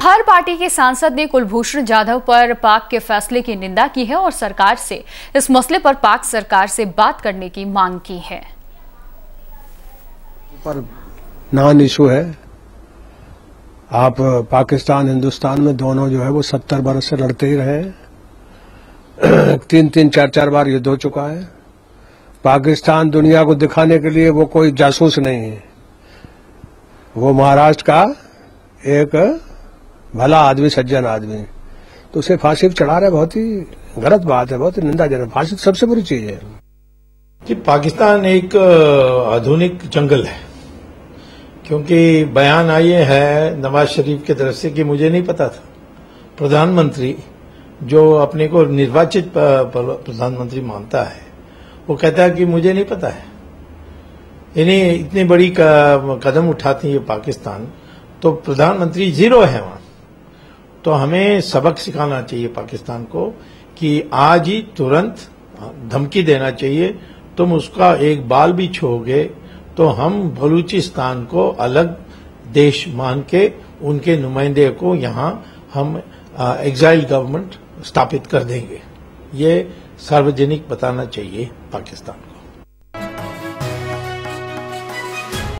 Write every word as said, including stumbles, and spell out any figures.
हर party के सांसद ने कुलभूषण जाधव पर पाक के फैसले की निंदा की है और सरकार से इस मसले पर पाक सरकार से बात करने की मांग की है। पर नॉन इशू है। आप पाकिस्तान हिंदुस्तान में दोनों जो है वो सत्तर बरस से लड़ते ही रहे। तीन तीन चार चार बार युद्ध हो चुका है। पाकिस्तान दुनिया को दिखाने के लिए वो कोई जासूस नहीं है। वो महाराष्ट्र का एक भला आदमी, सज्जन आदमी, तो उसे फांसी पर चढ़ा रहे, बहुत ही गलत बात है, बहुत ही निंदाजनक। फांसी सबसे बुरी चीज है कि पाकिस्तान एक आधुनिक जंगल है, क्योंकि बयान आए है नवाज शरीफ की तरफ से कि मुझे नहीं पता था। प्रधानमंत्री जो अपने को निर्वाचित प्रधानमंत्री मानता है, वो कहता है कि मुझे नहीं पता है। इन्हें इतनी बड़ी कदम उठाती है पाकिस्तान, तो प्रधानमंत्री जीरो है वहां। तो हमें सबक सिखाना चाहिए पाकिस्तान को कि आज ही तुरंत धमकी देना चाहिए, तुम उसका एक बाल भी छोड़ोगे तो हम बलूचिस्तान को अलग देश मान के उनके नुमाइंदे को यहां हम एग्जाइल गवर्नमेंट स्थापित कर देंगे। ये सार्वजनिक बताना चाहिए पाकिस्तान को।